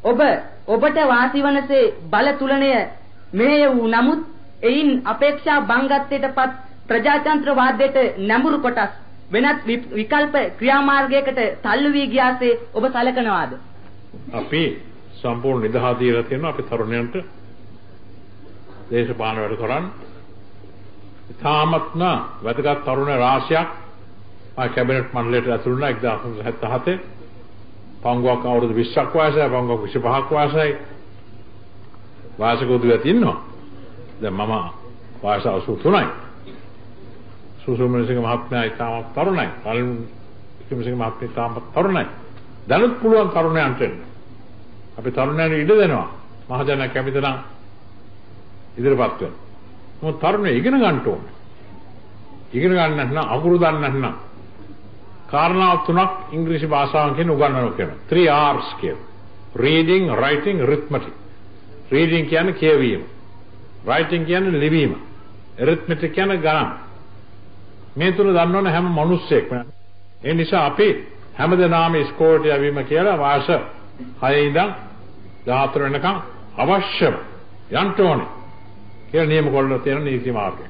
ඔබට වාසි වනසේ බල තුලණය මෙහෙය වූ නමුත් එයින් අපේක්ෂා බංගත්වයටපත් ප්‍රජාතන්ත්‍රවාදයට නැඹුරු කොටස් වෙනත් විකල්ප ක්‍රියාමාර්ගයකට තල්ලු වී ගියාසේ ඔබ සැලකනවාද? අපි සම්පූර්ණ නිදහස දීලා තියෙනවා අපි තරුණයන්ට දේශපාලන වැඩ කරන්න. තාමත්ම වැදගත් තරුණ රාශියක් මා කැබිනට් මණ්ඩලයට ඇතුළු වුණා 1977 පංගුවක් අවුරුදු 20ක් වයසයි පංගුවක් 25ක් වයසයි වාසික උදවියත් ඉන්නවා. දැන් මම වයස 83යි. සුසුමනසික මහත්මයා ඉතාමත් තරුණයි. පළමුසික මහත්මයා ඉතාමත් තරුණයි. දැනුත් පුළුවන් තරුණයන්ට අපි තරුණයන්ට ඉඩ දෙනවා. මහජන කැමති නම් ඉදිරියපත් වෙන්න. මොකද තරුණයෝ ඉගෙන ගන්න ඕනේ. ඉගෙන ගන්න නැත්නම් අකුරු දන්නේ නැත්නම් කාරණා තුනක් ඉංග්‍රීසි භාෂාවෙන් කියන උගන්වනවා කියනවා. 3 R's කියන. reading, writing, arithmetic. reading කියන්නේ කියවීම. writing කියන්නේ ලිවීම. arithmetic කියන්නේ ගණන්. මේ තුන දන්නවනේ හැම මිනිස්සෙක්ම. ඒ නිසා අපි හැමදෙනාම ඉස්කෝලේට යවීම කියලා වාස 6 ඉඳන් 14 වෙනකම් අවශ්‍යම යන්න ඕනේ. කියලා නියම කරලා තියෙන නීති මාර්ගය.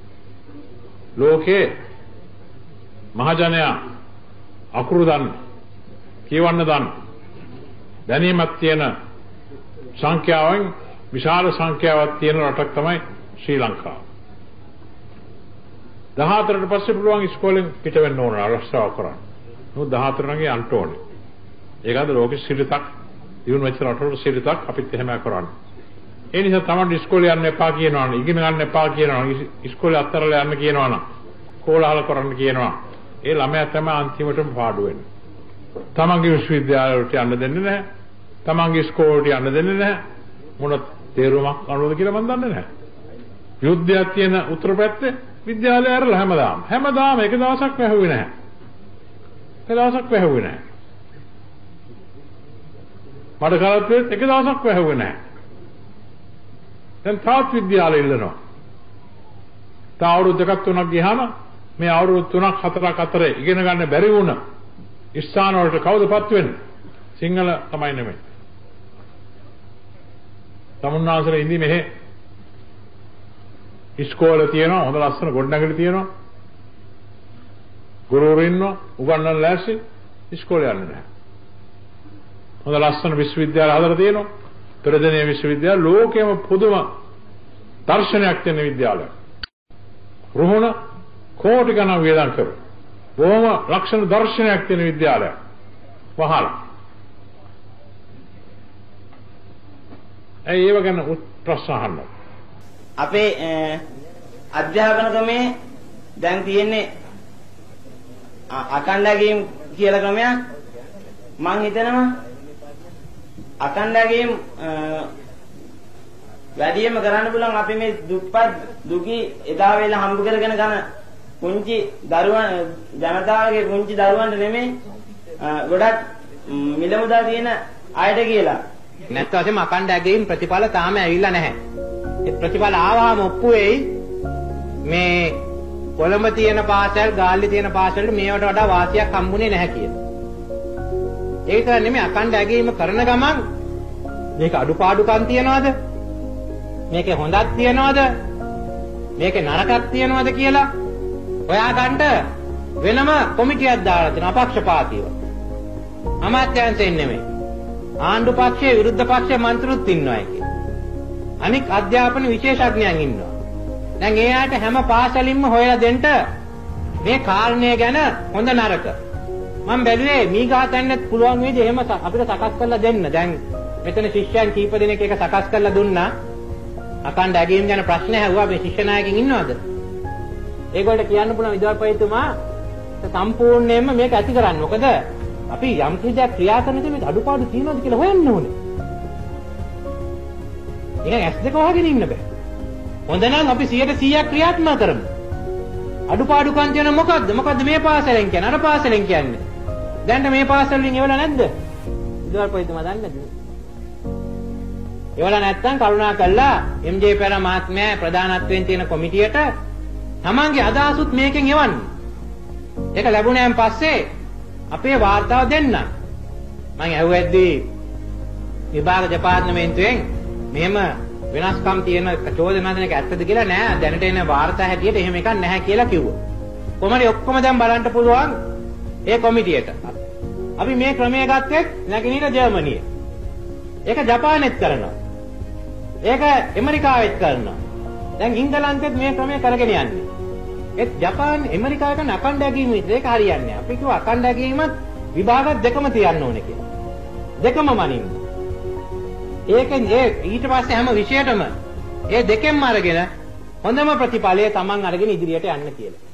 ලෝකේ මහජනයා අකුරු දන්න, කියවන්න දන්න, දැනීමක් තියෙන සංඛ්‍යාවෙන් විශාල සංඛ්‍යාවක් තියෙන රටක් තමයි ශ්‍රී ලංකාව. 14ට පස්සේ පුළුවන් ඉස්කෝලෙන් පිට වෙන්න ඕන ආරක්ෂාව කරන්න. නෝ 14 නම් යන්න ඕනේ. ඒකද ලෝකෙ සිරිතක් දිනු වෙච්ච රටවල සිරිතක් අපිත් එහෙම කරන්නේ. ඒ නිසා තමයි ඉස්කෝලේ යන්න එපා කියනවනේ, ඉගෙන ගන්න එපා කියනවනේ, ඉස්කෝලේ අත්හැරලා යන්න කියනවනම්, කෝලාහල කරන්න කියනවා. ඒ ළමයා තමයි අන්තිමටම පාඩු වෙන්නේ. තමන්ගේ විශ්වවිද්‍යාලයට යන්න දෙන්නේ නැහැ. තමන්ගේ ඉස්කෝලේට යන්න දෙන්නේ නැහැ. මොන තේරුමක් අනුවද කියලා මම දන්නේ නැහැ. යුද්ධයක් තියෙන උත්තර පැත්තේ විද්‍යාලය ඇරලා හැමදාම එක දවසක් වැහුවේ නැහැ. එක දවසක් වැහුවේ නැහැ. මඩ කාලත්වෙත් එක දවසක් වැහුවේ නැහැ. දැන් තාත් විද්‍යාලය ඉල්ලනවා. තා අවුරුදු දෙකක් තුනක් ගියාම මේ අවුරුදු 3ක් 4ක් අතර ඉගෙන ගන්න බැරි වුණ ස්ථාන වලට කවුදපත් වෙන්නේ? සිංහල තමයි නෙමෙයි. තමුන්නාසල ඉඳි මෙහෙ ඉස්කෝලේ තියෙනවා, හොඳ ලස්සන ගොඩනැගිලි තියෙනවා. ගුරුවරු ඉන්නවා, උගන්වන්න ලෑස්ති, ඉස්කෝලේ යන්නේ නැහැ. හොඳ ලස්සන විශ්වවිද්‍යාල හදලා තියෙනවා. ප්‍රදේශීය විශ්වවිද්‍යාල ලෝකෙම පුදුම දර්ශනයක් තියෙන විද්‍යාලයක්. රුහුණ කෝටි ගණන් වේදන් කරු. බොහොම ලක්ෂණ දර්ශනයක් තියෙන විද්‍යාලයක්. වහලා. ඒව ගැන ප්‍රශ්න අහන්න. අපේ අධ්‍යාපන ක්‍රමේ දැන් තියෙන්නේ අකණ්ඩගීම් කියලා ක්‍රමයක්. මම හිතනවා අකණ්ඩගීම් වැඩියෙන්ම කරන්න පුළුවන් අපි මේ දුප්පත් දුකී එදා වේලා හම්බ කරගෙන යන පුංචි දරුවන් ජනතාවගේ පුංචි දරුවන්ට නෙමෙයි ගොඩක් මිල මුදල් තියෙන අයට කියලා. නැත්නම් වශයෙන්ම අකණ්ඩගීම් ප්‍රතිඵල තාම ඇවිල්ලා නැහැ. ඒ ප්‍රතිඵල ආවම ඔප්පු වෙයි මේ කොළඹ තියෙන පාසල් ගාල්ලි තියෙන පාසල්වල මේවට වඩා වාසියක් හම්බුනේ නැහැ කියලා. ඒක නෙමෙයි අකණ්ඩගීම කරන ගමන් මේක අඩුපාඩුකම් තියනවාද? මේකේ හොඳක් තියනවාද? මේකේ නරකක් තියනවාද කියලා හොයාගන්න වෙනම කොමිටියක් දාලා තියෙනවා අපක්ෂපාතීව. අමාත්‍යාංශයෙන් නෙමෙයි. ආණ්ඩු පක්ෂයේ විරුද්ධ පක්ෂයේ මන්ත්‍රීතුත් ඉන්නවා ඒකේ. අනික අධ්‍යාපන විශේෂඥයන් ඉන්නවා. දැන් ඒ ආයත හැම පාසලින්ම හොයලා දෙන්න මේ කාරණය ගැන හොඳ නරක. මම බැලුවේ මීගාතැන්නත් පුළුවන් වේද එහෙම අපිට සකස් කරලා දෙන්න. දැන් මෙතන ශිෂ්‍යයන් කීප දෙනෙක් ඒක සකස් කරලා දුන්නා. අකණ්ඩගීම් ගැන ප්‍රශ්න ඇහුවා මේ ශිෂ්‍ය නායකයන් ඉන්නවද? ඒගොල්ලෝ කියන්න පුළුවන් විද්‍යාපතිතුමා සම්පූර්ණයෙන්ම මේක ඇති කරන්න. මොකද අපි යම් කිසි ක්‍රියා කරනකොට මේක අඩුපාඩු තියෙනවද කියලා හොයන්න ඕනේ. ඒක S2 වහගෙන ඉන්න බෑ. හොඳ නම් අපි 100% ක්‍රියාත්මක කරමු. අඩුපාඩුකම් තියෙන මොකද්ද? මොකද්ද මේ පාසලෙන් කියන්නේ? අර පාසලෙන් කියන්නේ. දැන් මේ පාසල් වලින් එවලා නැද්ද? විද්‍යාපතිතුමා දන්නේ නැද්ද? එවලා නැත්තම් කරුණා කළා MJ පෙර මහත්මයා ප්‍රධානත්වයෙන් තියෙන කොමිටියට තමන්ගේ අදහසුත් මේකෙන් එවන්න. ඒක ලැබුණාන් පස්සේ අපේ වාර්තාව දෙන්න. මම ඇහුවෙද්දී විභාග දෙපාර්තමේන්තුවෙන් මෙහෙම වෙනස්කම් තියෙන චෝදනා දෙන එක ඇත්තද කියලා නෑ දැනට එන වාර්තා හැටියට එහෙම එකක් නැහැ කියලා කිව්වා. කොහමද ඔක්කොම දැන් බලන්න පුළුවන් ඒ කොමිටියට. අපි මේ ක්‍රමය ගත්තෙත් නැගෙනහිර ජර්මනිය. ඒක ජපානෙත් කරනවා. ඒක ඇමරිකාවෙත් කරනවා. දැන් ඉංගලන්තෙත් මේ ක්‍රමය කරගෙන යන්නේ. ඒත් ජපාන් ඇමරිකාව කරන අඛණ්ඩ ඇගීම විතර ඒක හරියන්නේ නැහැ. අපි කිව්වා අඛණ්ඩ ඇගීමත් විභාග දෙකම තියන්න ඕනේ කියලා. දෙකම මනින්න. ඒකෙන් ඊට පස්සේ හැම විෂයටම ඒ දෙකෙන්ම අරගෙන හොඳම ප්‍රතිඵලය Taman අරගෙන ඉදිරියට යන්න කියලා.